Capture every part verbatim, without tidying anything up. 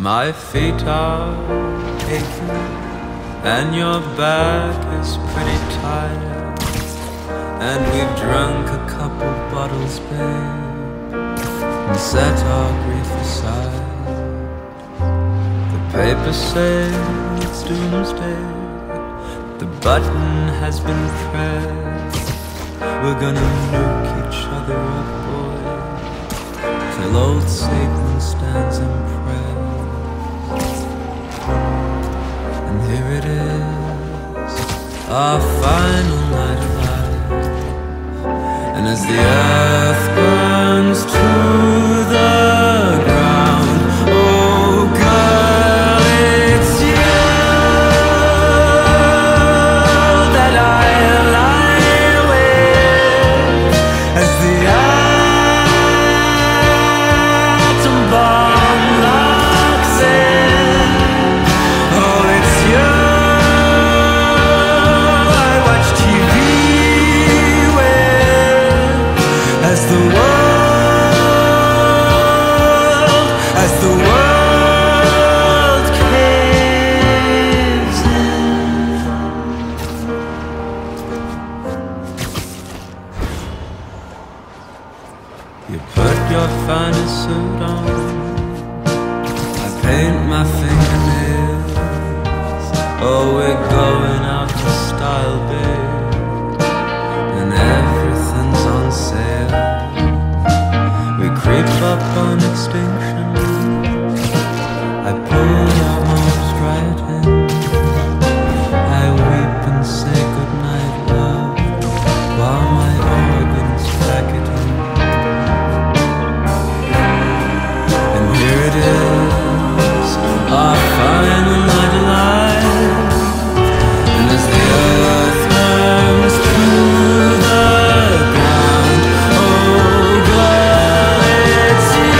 My feet are aching and your back is pretty tired, and we've drunk a couple bottles, babe, and set our grief aside. The papers say it's doomsday, the button has been pressed. We're gonna nuke each other up, boy, till old Satan stands impressed. And here it is, our final night alive. And as the earth burns to the ground, oh girl, it's you that I lie with. As the atom bomb locks in, oh it's you I watch T V with. As the world, as the world caves in. You put your finest suit on, I paint my fingernails. Oh, we're going out in style, babe, and everything's on sale. We creep up on extinction, I pull your arms right in, I weep and say goodnight, love, while my organs pack it in. And here it is, our final night alive. And as the earth burns to the ground, oh girl, it's you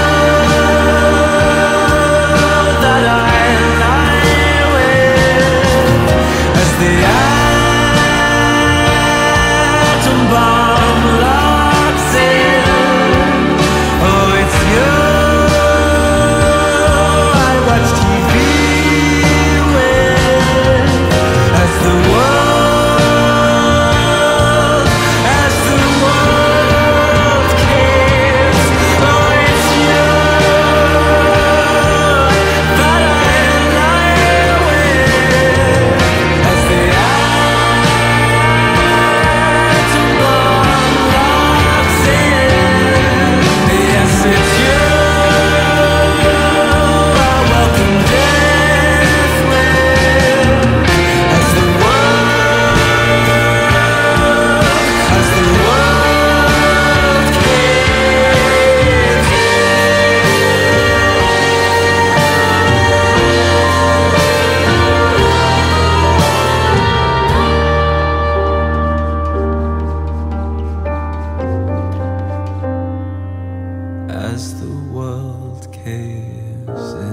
that I lie with. As the atom bomb locks in, oh it's you I watch T V with. As the world, as the world caves, oh it's you that I lie with. As the atom bomb locks in, yes it's you I welcome death with. As the world, as the world caves in. As the world caves in.